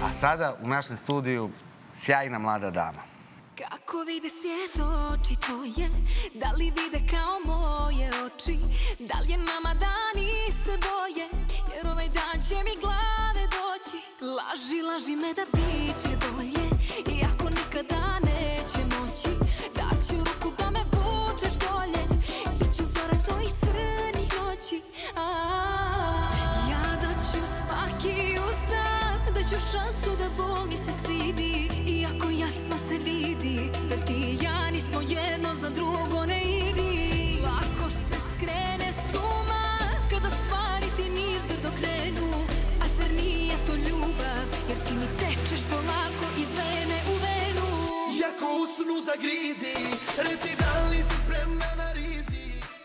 A sada u našem studiju sjajna mlada dama. Kako vide svijet oči tvoje, da li vide kao moje oči, da li je nama dani se boje, jer ovaj dan će mi glave doći. Laži, laži me da biće bolje, iako nikada neće moći, daću ruku da me vučeš dolje, bit ću zora tvojih crnih noći. Ja daću svaki ustav, daću šansu da bol mi se svidi, iako jasno se vidi da ti i ja nismo jedno za drugo ne idi. Lako se skrene suma kada stvari ti nizbrdo krenu, a zar nije to ljubav, jer ti mi tečeš polako iz vene u venu. Jako usnu zagrizi, reci da li si spremna na rizi.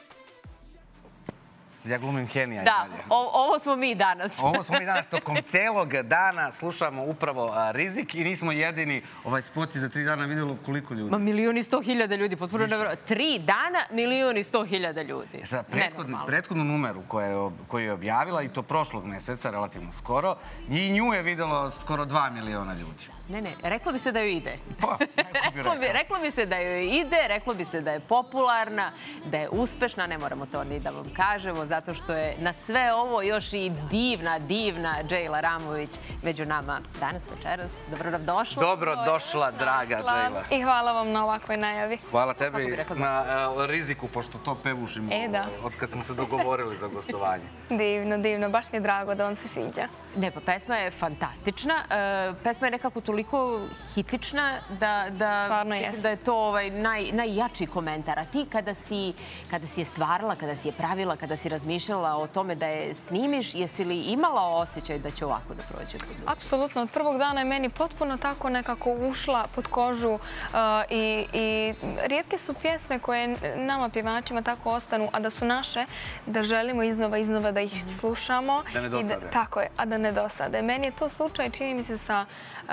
Ja glumim Henija. Da, ovo smo mi danas. Ovo smo mi danas. Tokom celog dana slušamo upravo Rizik i nismo jedini. Ovaj spot je za 3 dana vidjelo koliko ljudi. Ma 1.100.000 ljudi, potpuno nevjerojatno. 3 dana 1.100.000 ljudi. Za prethodnu numeru koju je objavila, i to prošlog meseca, relativno skoro, i nju je vidjelo skoro 2 miliona ljudi. Ne, reklo bi se da joj ide. Pa, neko bi rekao. Reklo bi se da joj ide, reklo bi se da je popularna, da je uspešna, ne moramo to ni da vam kažemo, zato što je na sve ovo još i divna Džejla Ramović među nama danas večeras. Dobro nam došla. Dobro došla, draga Džejla. I hvala vam na ovakvoj najavi. Hvala tebi na Riziku, pošto to pevušimo od kad smo se dogovorili za gostovanje. Divno. Baš mi je drago da vam se sviđa. Ne, pa pesma je fantastična. Pesma je nekako toliko hitična da mislim da je to najjači komentar. A ti kada si je stvarala, kada si je pravila, kada si razmišljala o tome da je snimiš, jesi li imala osjećaj da će ovako da prođe? Apsolutno. Od prvog dana je meni potpuno tako nekako ušla pod kožu i rijetke su pjesme koje nama pjevačima tako ostanu, a da su naše, da želimo iznova da ih slušamo. Da ne dosade. Tako je, a da ne dosade. Meni je to slučaj, čini mi se, sa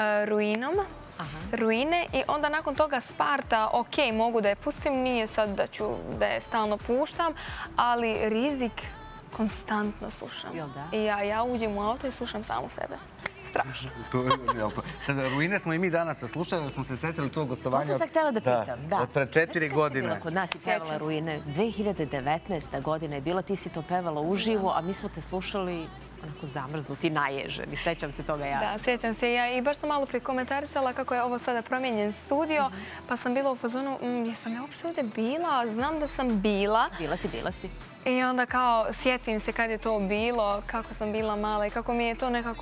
Ruine i onda nakon toga Sparta, ok, mogu da je pustim, nije sad da je stalno puštam, ali Rizik konstantno slušam. I ja uđem u auto i slušam samo sebe. Strašno. Sad, Ruine smo i mi danas saslušali, jer smo se setili tvojeg gostovanja. To sam se htjela da pitam. Od pre 4 godine. Kod nas je pevala Ruine. 2019. godina je bila, ti si to pevala uživo, a mi smo te slušali onako zamrznuti, naježeni. Sećam se toga ja. Da, sjećam se ja i baš sam malo prikomentarisala kako je ovo sada promijenjen studio, pa sam bila u fazonu, jesam ja uopšte ovdje bila? Znam da sam bila. Bila si. I onda kao sjetim se kad je to bilo, kako sam bila mala i kako mi je to nekako,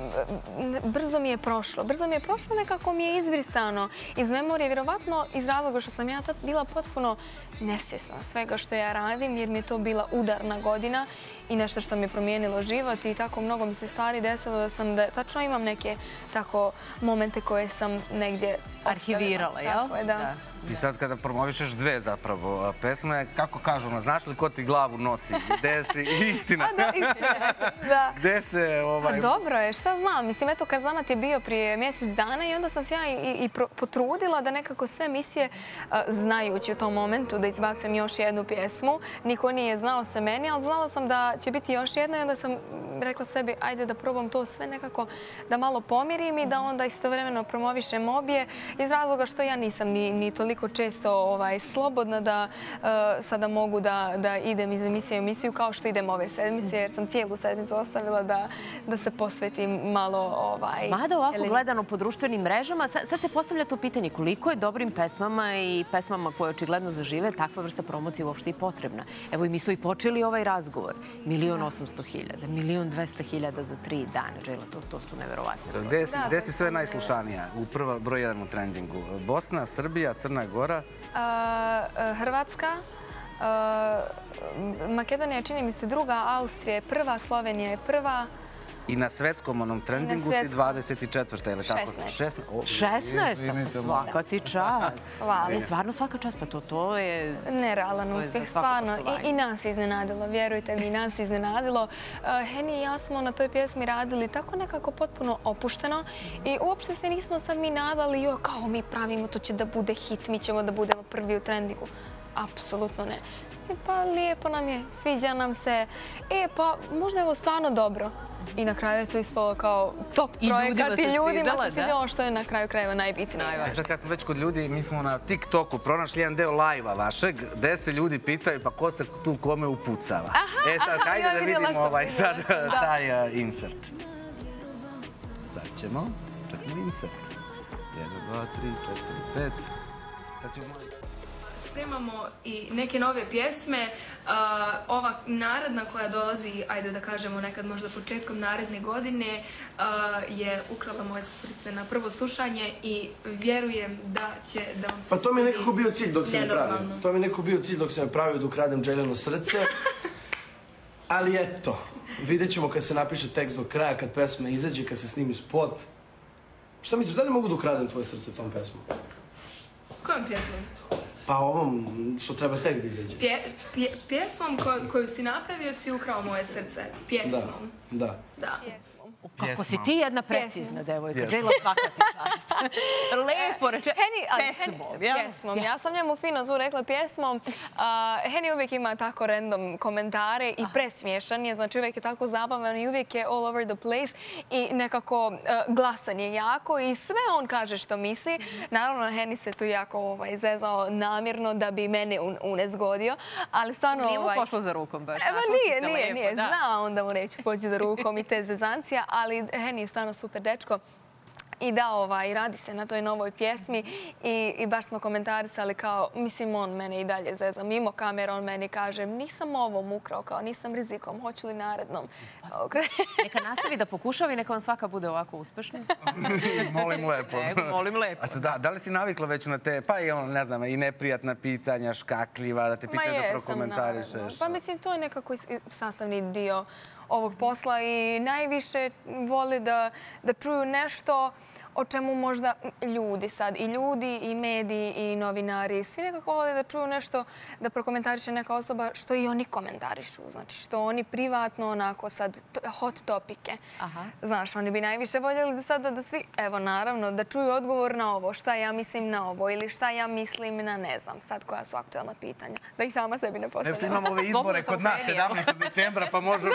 brzo mi je prošlo, nekako mi je izbrisano iz memorije, vjerovatno iz razloga što sam ja tad bila potpuno nesvjesna svega što ja radim, jer mi je to bila udarna godina i nešto što mi je promijenilo život i tako mnogo mi se stvari desilo da tačno imam neke tako momente koje sam negdje arhivirala, jel? Tako je, da. I sad kada promovišeš 2 zapravo pesme, kako kažu, znaš li ko ti glavu nosi? Gde si? Istina. Da, istina. Gde se... Pa dobro je, šta znam. Mislim, eto, Kazamat je bio prije mjesec dana i onda sam se ja i potrudila da nekako sve emisije, znajući u tom momentu da izbacujem još jednu pjesmu. Niko nije znao se meni, ali znala sam da će biti još jedna i onda sam rekla sebi, ajde da probam to sve nekako da malo pomirim i da onda istovremeno promovišem obje, iz razloga što ja nisam ni toliko često slobodna da sada mogu da idem iz emisije u emisiju kao što idem ove sedmice, jer sam cijelu sedmicu ostavila da se posvetim malo... Mada ovako gledano po društvenim mrežama, sad se postavlja to pitanje koliko je dobrim pesmama i pesmama koje očigledno zažive takva vrsta promocije uopšte i potrebna. Evo i mi smo i počeli ovaj razgovor. 1.800.000, 1.200.000 za 3 dana. Džejla, to su neverovatne. Gde si sve najslušanija u broj 1 u trendingu? Bosna, Srbija, Crna Gora? Hrvatska, Makedonija čini mi se druga, Austrija je prva, Slovenija je prva. I na svetskom onom trendingu si 24. ili tako? 16. Svaka ti čast. Hvala. Stvarno svaka čast, pa to je... Nerealan uspjeh, stvarno. I nas je iznenadilo, vjerujte mi, nas je iznenadilo. Heni i ja smo na toj pjesmi radili tako nekako potpuno opušteno i uopšte se nismo sad mi nadali, joj, kao mi pravimo, to će da bude hit, mi ćemo da budemo prvi u trendingu. Apsolutno ne. pa lijepo nam je, sviđa nam se, pa možda je ovo stvarno dobro. I na kraju je to ispalo kao top projekat i ljudima se svidjelo, što je na kraju krajeva najbitnije. Sad kad smo već kod ljudi, mi smo na TikToku pronašli jedan deo live-a vašeg, gde se ljudi pitaju pa ko se tu kome upucava. Sad, hajde da vidimo sad taj insert. Sad ćemo, čekamo insert. 1, 2, 3, 4, 5. Kad ćemo... Spremamo i neke nove pjesme. Ova naredna koja dolazi, ajde da kažemo nekad možda početkom naredne godine, je ukrala moje srce na prvo slušanje i vjerujem da će da vam se pa to mi je nekako bio cilj dok sam je pravio. To mi je nekako bio cilj dok sam je pravio da ukradem Jaylino srce. Ali eto, vidjet ćemo kad se napiše tekst do kraja, kad pesma izađe, kad se snimi spot. Šta misliš, da li mogu da ukradem tvoje srce tom pesmom? Kojom pjesmom? Pa ovom što treba tek da izađe. Pjesmom koju si napravio si ukrao moje srce. Pjesmom. Da. Kako si ti jedna precizna devojka. Jaylo, svaka ti čast. Lepo reče. Pjesmom. Ja sam njemu fino tu rekla pjesmom. Henny uvijek ima tako random komentare i presmiješan je. Znači uvijek je tako zabavan i uvijek je all over the place i nekako glasan je jako i sve on kaže što misli. Naravno, Henny se tu jako zezao namjerno da bi mene unezgodio. Ali stvarno... Nije mu pošlo za rukom baš. Nije. Zna on da mu neće poći za rukom i te zezancija. Ali Henny je stvarno super dečko i da, radi se na toj novoj pjesmi i baš smo komentarisali kao, mislim, on mene i dalje zeza. Mimo kamera on meni kaže, nisam ovom ukrao, kao nisam rizikom, hoću li narednom. Neka nastavi da pokušava i neka vam svaka bude ovako uspešna. Molim lepo. Molim lepo. Da li si navikla već na te, pa i ne znam, i neprijatna pitanja, škakljiva, da te pitaju da prokomentarišeš? Pa mislim, to je nekako sastavni dio ovog posla i najviše vole da čuju nešto o čemu možda ljudi sad, i ljudi, i mediji, i novinari, svi nekako vole da čuju nešto, da prokomentariše neka osoba što i oni komentarišu. Znači, što oni privatno, onako sad, hot topike. Znaš, oni bi najviše voljeli da sada da svi, evo naravno, da čuju odgovor na ovo, šta ja mislim na ovo, ili šta ja mislim na ne znam, sad koja su aktualna pitanja. Da ih sama sebi ne postavljam. Evo, imamo ove izbore kod nas 17. decembra, pa možemo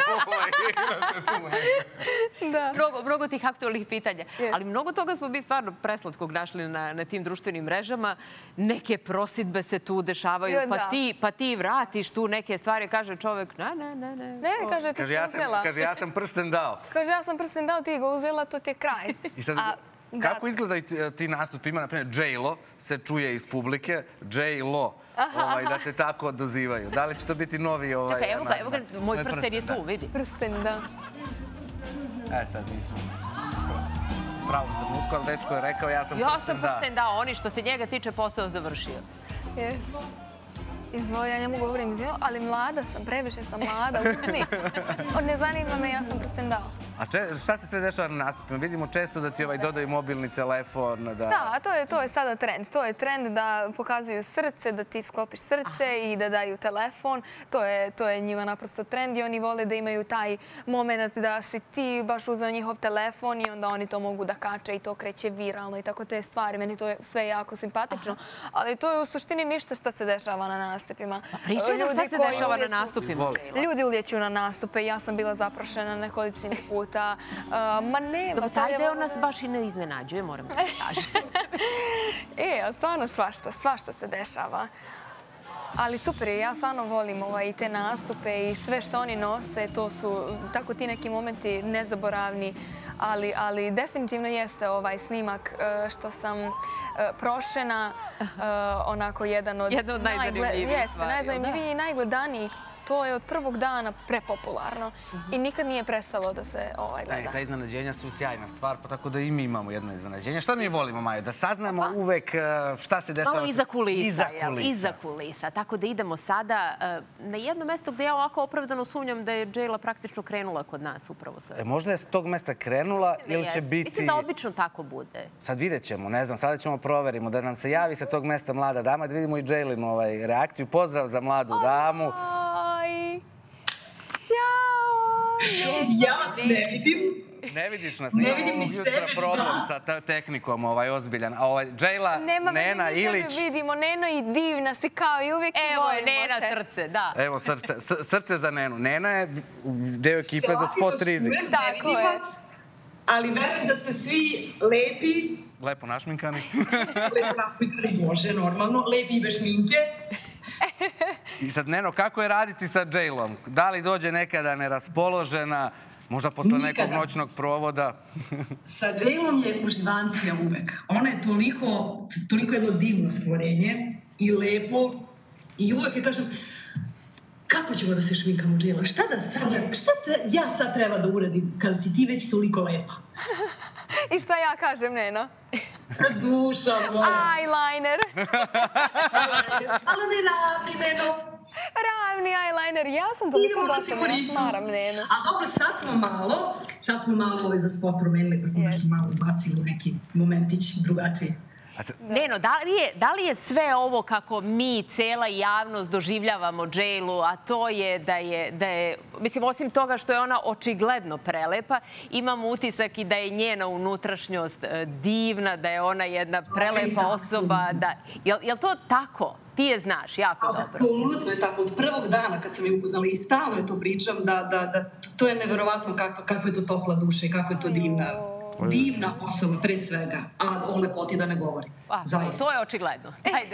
mnogo tih aktualnih pitanja. Ali mnogo toga smo mi stvarno preslatkog našli na tim društvenim mrežama. Neke prosidbe se tu dešavaju, pa ti vratiš tu neke stvari, kaže čovek, ne. Ne, kaže, ti si uzela. Kaže, ja sam prsten dao. Kaže, ja sam prsten dao, ti ga uzela, to ti je kraj. I sad, kako izgledaju ti nastupima? Naprimjer, Jaylo se čuje iz publike, Jaylo. Da te tako dozivaju. Da li će to biti novi... Čekaj, evo ga, moj prsten je tu, vidi. Prsten, da. Sad nismo pravu trenutku, ali dečko je rekao ja sam prsten dao. Oni što se njega tiče posao završio. Jes. Izvoli, ja njemu govorim, ali mlada sam, previše sam mlada, usni. Ne zanima me, ja sam prsten dao. A šta se sve dešava na nastupima? Vidimo često da ti dodaju mobilni telefon. Da, to je sada trend. To je trend da pokazuju srce, da ti sklopiš srce i da daju telefon. To je njima naprosto trend i oni vole da imaju taj moment da si ti baš uzeo njihov telefon i onda oni to mogu da kače i to kreće viralno i tako te stvari. Meni to je sve jako simpatično. Ali to je u suštini ništa što se dešava na nastupima. Pričaj nam šta se dešava na nastupima. Ljudi uljeću na nastupe. Ja sam bila zaprašena nekolicini puta. Ma ne, taj deo nas baš i ne iznenađuje, moram da kažem. Stvarno svašta se dešava. Ali super je, ja stvarno volim i te nastupe i sve što oni nose, to su tako ti neki momenti nezaboravni, ali definitivno jeste ovaj snimak što sam prošena, onako jedan od najzanimljivijih i najgledanijih. To je od prvog dana prepopularno i nikad nije prestalo da se gleda. Ta iznenađenja su sjajna stvar, pa tako da i mi imamo jedno iznenađenje. Šta mi volimo, Majo? Da saznamo uvek šta se dešava? Malo iza kulisa. Iza kulisa. Tako da idemo sada na jedno mesto gde ja ovako opravdano sumnjam da je Jayla praktično krenula kod nas upravo sada. Možda je s tog mesta krenula ili će biti... Mislim da obično tako bude. Sad vidjet ćemo, ne znam, sada ćemo proverimo da nam se javi sa tog mesta mlada dama, da vidimo i Jaylinu reakciju. Pozdrav za mladu damu. Ćao! Ja vas ne vidim, Ne vidiš nas, ne vidim ni sebe, ni problem vas. sa tehnikom ozbiljan. Džejla, Nena Ilić. Vidimo, Neno i divna si kao i uvijek. Evo je Nena srce, da. Evo srce za Nenu. Nena je deo ekipe za Spot Rizik. Tako je. Ali verujem da ste svi lepi. Lepo našminkani. Lepo našminkani, Bože, normalno. Lepi i bez šminke. I sad, Neno, kako je raditi sa Džejlom? Da li dođe nekada neraspoložena, možda posle nekog noćnog provoda? Sa Džejlom je uživancija uvek. Ona je toliko jedno divno stvorenje i lepo. I uvek je kažem, kako ćemo da se šminkamo, Džejla? Šta ja sad treba da uradim kada si ti već toliko lepa? I šta ja kažem, Neno? Duša moja. Eyeliner. Ali ne ravni, Neno. Ravni eyeliner. Ja sam toliko dosta, ja smaram, Neno. A dobro, sad smo malo za spot promenili, pa smo nešto malo ubacili u neki momentić drugačiji. Neno, da li je sve ovo kako mi, cela javnost, doživljavamo Džejlu, a to je da je, mislim, osim toga što je ona očigledno prelepa, imamo utisak i da je njena unutrašnjost divna, da je ona jedna prelepa osoba. Je li to tako? Ti je znaš jako dobro. Apsolutno je tako. Od prvog dana kad sam je upoznala i stalno je to pričam, da to je neverovatno kakva je to topla duša i kako je to divna osoba, pre svega, a o lepoti da ne govori. To je očigledno.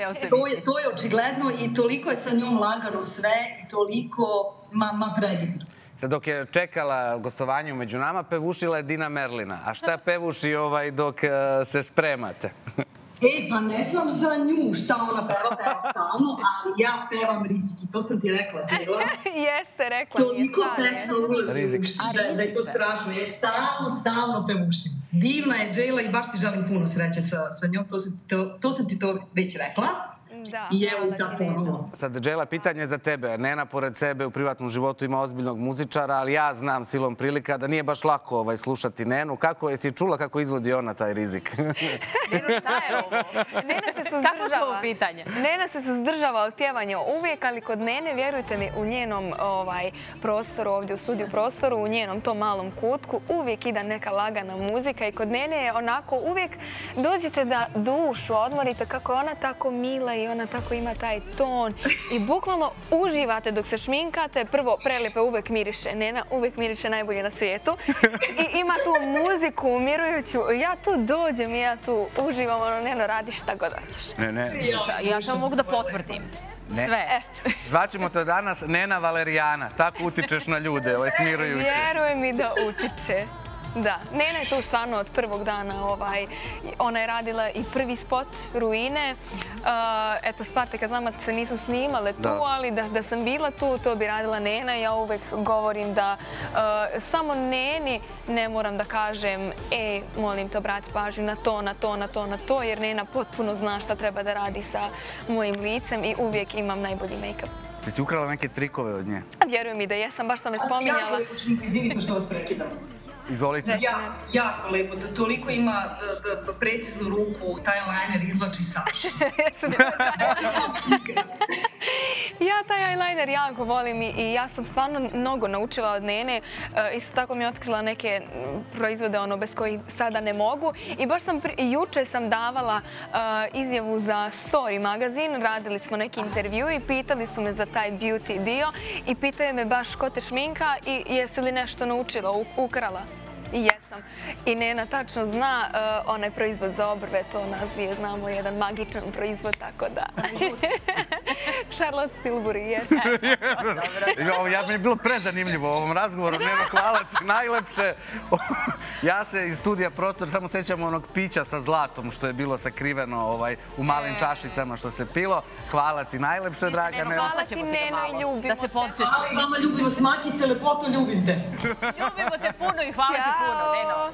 To je očigledno i toliko je sa njom lagano sve i toliko predivno. Sad dok je čekala gostovanje među nama, pevušila je Dina Merlina. A šta pevuši dok se spremate? Pa ne znam za nju šta ona peva stalno, ali ja pevam Rizik i to sam ti rekla, Džejla. Jeste, rekla mi je toliko pesma ulazi u uši da je to strašno. Je stalno pevušim. Divna je Džejla i baš ti želim puno sreće sa njom. To sam ti to već rekla. I evo i sad ponovo. Sad, Džejla, pitanje za tebe. Nena, pored sebe, u privatnom životu ima ozbiljnog muzičara, ali ja znam silom prilika da nije baš lako slušati Nenu. Kako je si čula kako izvodi ona taj Rizik? Neno, šta je ovo? Nena se suzdržava. Kako su ovo pitanje? Nena se suzdržava od pjevanja uvijek, ali kod Nene, vjerujte mi, u njenom prostoru, ovdje u studiju prostoru, u njenom tom malom kutku, uvijek ide neka lagana muzika i kod Nene je onako uvijek dođete da dušu odmorite kako je ona tako mila i ona tako ima taj ton i bukvalno uživate dok se šminkate. Prvo, prelepe uvek miriše. Nena uvek miriše najbolje na svijetu. I ima tu muziku umirujuću. Ja tu dođem i ja tu uživam. Neno, radiš šta god hoćeš. Ja samo mogu da potvrdim. Sve. Zvaćemo te danas Nena Valerijana. Tako utičeš na ljude, smirujući. Vjerujem mi da utiče. Da, Nena je tu stvarno od prvog dana. Ona je radila i prvi spot Ruine. Eto, Spartaka Zamac se nisu snimale tu, ali da sam bila tu, to bi radila Nena. Ja uvek govorim da samo Neni ne moram da kažem molim te obrati pažnju na to, jer Nena potpuno zna šta treba da radi sa mojim licem i uvijek imam najbolji make-up. Ti si ukrala neke trikove od nje? Vjerujem mi da jesam, baš sam je spominjala. Izvinite što vas prekidam. Izvolite. Jako lepo. Toliko ima preciznu ruku, taj eyeliner izvlači Saša. Ja taj eyeliner jako volim i ja sam stvarno mnogo naučila od Nene. Isto tako mi je otkrila neke proizvode bez kojih sada ne mogu. I baš juče sam davala izjavu za Story magazin. Radili smo neki intervju i pitali su me za taj beauty dio. I pitaju me baš ko te šminka i jesi li nešto naučila, ukrala. I jesam. I Nena tačno zna onaj proizvod za obrve, to nas dvije znamo, jedan magičan proizvod, tako da. Charlotte Tilbury, jesam. Ja mi je bilo prezanimljivo u ovom razgovoru. Nena, hvala ti, najlepše. Ja se iz studija Prostor samo sećam onog pića sa zlatom što je bilo sakriveno u malim čašicama što se pilo. Hvala ti najlepše, draga Nena. Hvala ti, Nena, i ljubimo te. Hvala i vama, ljubimo se, Makice, lepoto, ljubim te. Ljubimo te puno i hvala ti puno, Neno.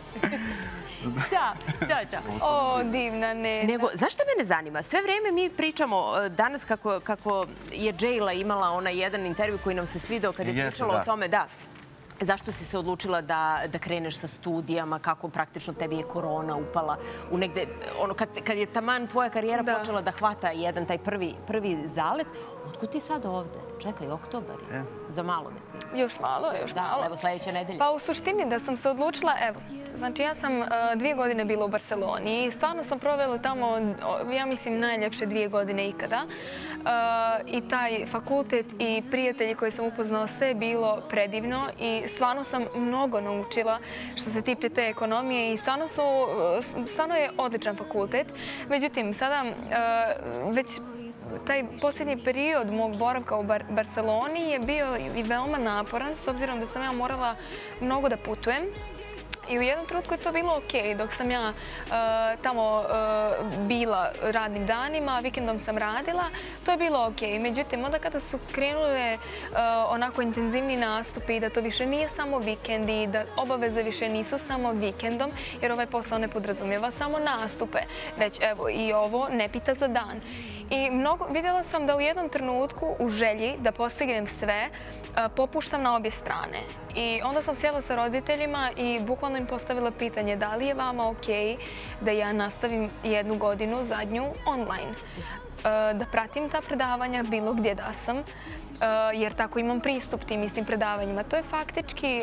Ćao. O, divna Nena. Znaš što mene zanima? Sve vrijeme mi pričamo danas kako je Džejla imala onaj jedan intervju koji nam se svidao kad je pričala o tome, Zašto si se odlučila da kreneš sa studijama, kako praktično tebi je korona upala u negde, kad je taman tvoja karijera počela da hvata jedan taj prvi zalet, otkud ti sad ovde? Čekaj, oktobar je. Za malo, mislim. Još malo. Da, evo sledeće nedelje. Pa u suštini da sam se odlučila, evo, znači ja sam 2 godine bila u Barceloni i stvarno sam provela tamo, ja mislim, najljepše 2 godine ikada. I taj fakultet i prijatelji koje sam upoznala, sve je bilo predivno i stvarno sam mnogo naučila što se tiče te ekonomije i stvarno je odličan fakultet. Međutim, sada već taj posljednji period mog boravka u Barceloni je bio i veoma naporan, s obzirom da sam ja morala mnogo da putujem. I u jednom trenutku je to bilo okej, dok sam ja tamo bila radnim danima, vikendom sam radila, to je bilo okej. Međutim, onda kada su krenule onako intenzivni nastupi, da to više nije samo vikend i da obaveze više nisu samo vikendom, jer ovaj posao ne podrazumijeva samo nastupe, već evo i ovo ne pita za dan. I vidjela sam da u jednom trenutku u želji da postignem sve, popuštam na obje strane. I onda sam sjela sa roditeljima i bukvalno im postavila pitanje da li je vama okej da ja nastavim 1 godinu zadnju online. Da pratim ta predavanja bilo gdje da sam, jer tako imam pristup tim istim predavanjima. To je faktički,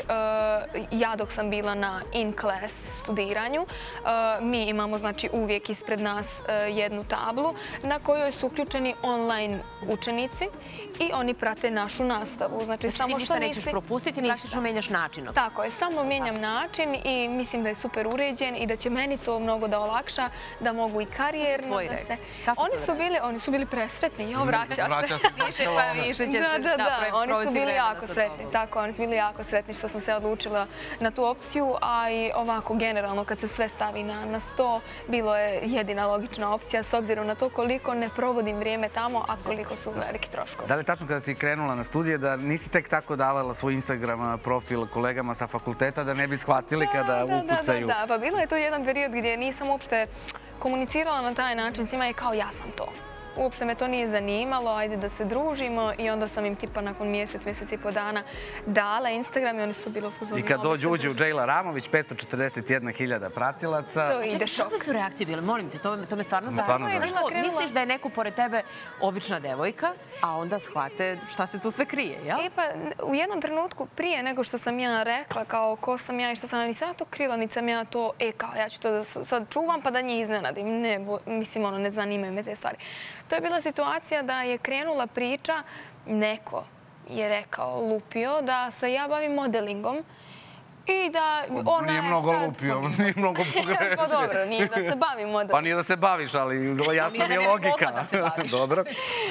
ja dok sam bila na in-class studiranju, mi imamo znači uvijek ispred nas jednu tablu na kojoj su uključeni online učenici i oni prate našu nastavu. Znači ti ništa nećeš propustiti, praktično menjaš način. Tako je, samo menjam način i mislim da je super uređen i da će meni to mnogo da olakša, da mogu i karijerno da se... Oni su bili presretni, ja vraća se. Više pa više će se da, oni su bili jako sretni. Tako, oni su bili jako sretni što sam se odlučila na tu opciju, a i ovako generalno kad se sve stavi na sto, bilo je jedina logična opcija s obzirom na to koliko ne provodim vrijeme tamo, a koliko su veliki troškovi. Da li je tačno kada si krenula na studije da nisi tek tako davala svoj Instagram profil kolegama sa fakulteta da ne bi shvatili kada upucaju? Da, pa bilo je to jedan period gdje nisam uopšte komunicirala na taj način, svima je kao ja sam to. Uopšte me to nije zanimalo, ajde da se družimo i onda sam im tipa nakon mjesec i po dana dala Instagram i oni su bilo pozorili. I kad uđe u Džejla Ramović, 541.000 pratilaca. To ide šok. Kakve su reakcije bile? Molim te, to me stvarno zanima. Misliš da je neko pored tebe obična devojka, a onda shvate šta se tu sve krije, jel? Pa u jednom trenutku prije nego što sam ja rekla kao ko sam ja i šta sam ja, nisam ja to krila, niti sam ja to, kao ja ću to da sad čuvam pa da njih iznenadim. Ne, mislim, ne zanimaju me te stvari. To je bila situacija da je krenula priča, neko je rekao, lupio, da se ja bavim modelingom i da ona je sad... Nije mnogo lupio, nije mnogo pogrešio. Pa dobro, nije da se bavim modelingom. Pa nije da se baviš, ali jasna mi je logika. Dobro.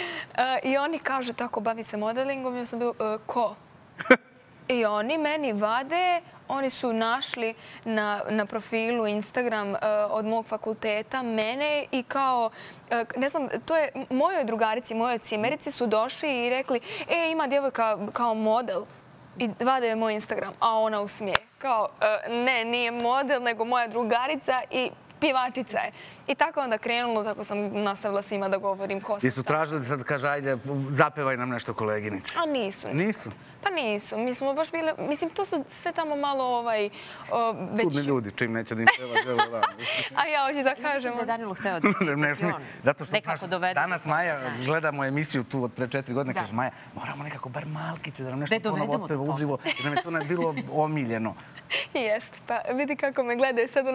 I oni kažu tako, bavi se modelingom, ja sam bio, ko? I oni meni vade, oni su našli na profilu Instagram od mog fakulteta mene i kao, ne znam, to je mojoj drugarici, mojoj cimerici su došli i rekli, ima djevojka kao model i vade je moj Instagram, a ona usmije. Kao, ne, nije model, nego moja drugarica i pjevačica je. I tako onda krenulo, tako sam nastavila svima da govorim ko sam. I su tražili da sad kaže, ajde, zapevaj nam nešto koleginice. A nisu. Nisu? Pa nisu. Mi smo baš bile, mislim, to su sve tamo malo već... Čudni ljudi, čim neće da im peva Džejla Ramović. A ja hoću da kažem... Mislim da je Danilo hteo da zato što danas Maja, gledamo emisiju tu od pre 4 godine, kaže Maja, moramo nekako bar malkice da nam nešto ponovo otpeva uživo, jer nam je to bilo omiljeno. Jest, pa vidi kako me gledaju sad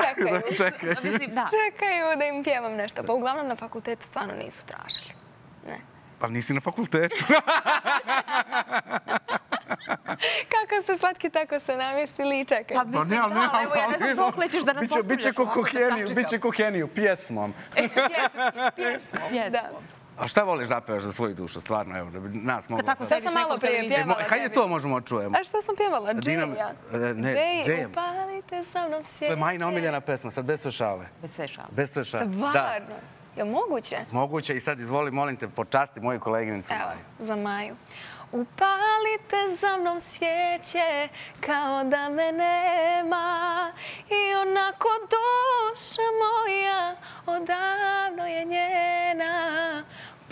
čekaju da im pjevam nešto. Pa uglavnom na fakultetu stvarno nisu tražili. Ne. Pa nisi na fakultetu. Kako ste slatki, tako se namjestili i čekaju. Pa mislim, evo ja ne znam dok ćeš da nas ostavljaš. Biće koheniju, pjesmom. Pjesmom, da. A šta voliš da pevaš za svoju dušu, stvarno, evo, da bi nas mogla... Šta sam malo prije pjevala? Kaj je to možemo čujemo? A šta sam pjevala? Džeja. Džeja. Upalite sa mnom svijeće. To je Majina omiljena pesma, sad bez sve šale. Bez sve šale. Stvarno? Je moguće? Moguće i sad izvoli, molim te, počasti moju koleginicu Maju. Evo, za Maju. Upalite za mnom svijeće kao da me nema i onako duša moja odavno je njena.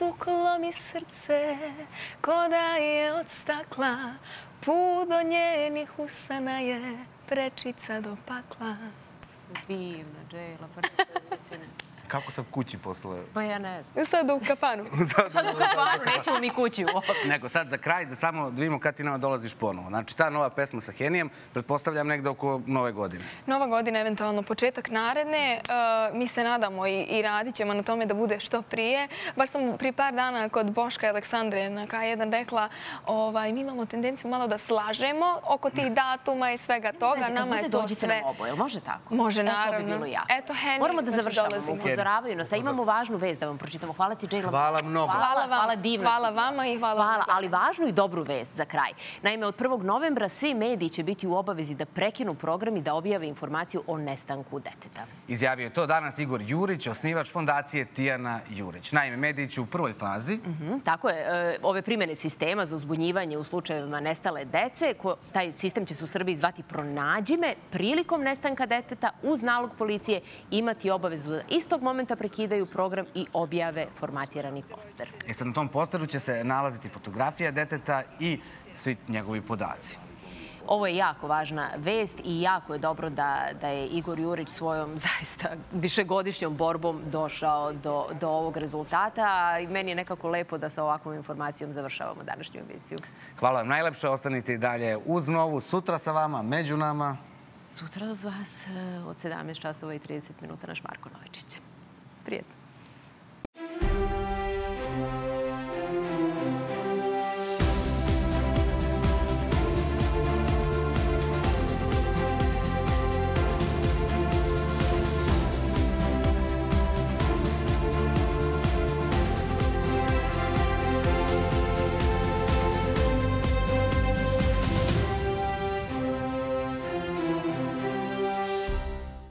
puklo mi srce, ko da je od stakla, put do njenih usana je prečica do pakla. Divna, Džejla, pa ne. Kako sad kući posle? Pa ja ne znam. Sad u kafanu. Sad u kafanu, nećemo mi kući uopće. Nego sad za kraj da samo da vidimo kad ti nama dolaziš ponovo. Znači ta nova pesma sa Henijem, pretpostavljam negde oko Nove godine. Nova godina, eventualno početak naredne. Mi se nadamo i radit ćemo na tome da bude što prije. Baš sam prije par dana kod Boška i Aleksandre na K1 rekla mi imamo tendenciju malo da slažemo oko tih datuma i svega toga. Nama je to sve... Može tako? Može, naravno. To bi bilo jako. Eto, Henry, moramo da završavamo. Upozoravaju nas. Imamo važnu vest da vam pročitamo. Hvala ti, Džejla. Hvala mnogo. Hvala, divna si. Hvala vama i hvala vam. Ali važnu i dobru vest za kraj. Naime, od 1. novembra svi mediji će biti u obavezi da prekinu program i da objave informaciju o nestanku deteta. Izjavio je to danas Igor Jurić, osnivač fondacije Tijana Jurić. Naime, mediji će u prvoj fazi. Tako je. Ove primjene sistema za uzbunjivanje u slučajevima nestale dece, taj sistem će se u Srbiji zvati Pronađi me, prilikom nestanka deteta uz nalog policije imati obavezu da istog momenta prekidaju program i objave formatirani poster. Sad na tom posteru će se nalaziti fotografija deteta i svi njegovi podaci. Ovo je jako važna vest i jako je dobro da je Igor Jurić svojom zaista višegodišnjom borbom došao do ovog rezultata. I meni je nekako lepo da sa ovakvom informacijom završavamo današnju emisiju. Hvala vam najlepše. Ostanite i dalje uz Novu. Sutra sa vama, među nama. Sutra uz vas od 17 časova i 30 minuta naš Marko Novičić. Prijetno.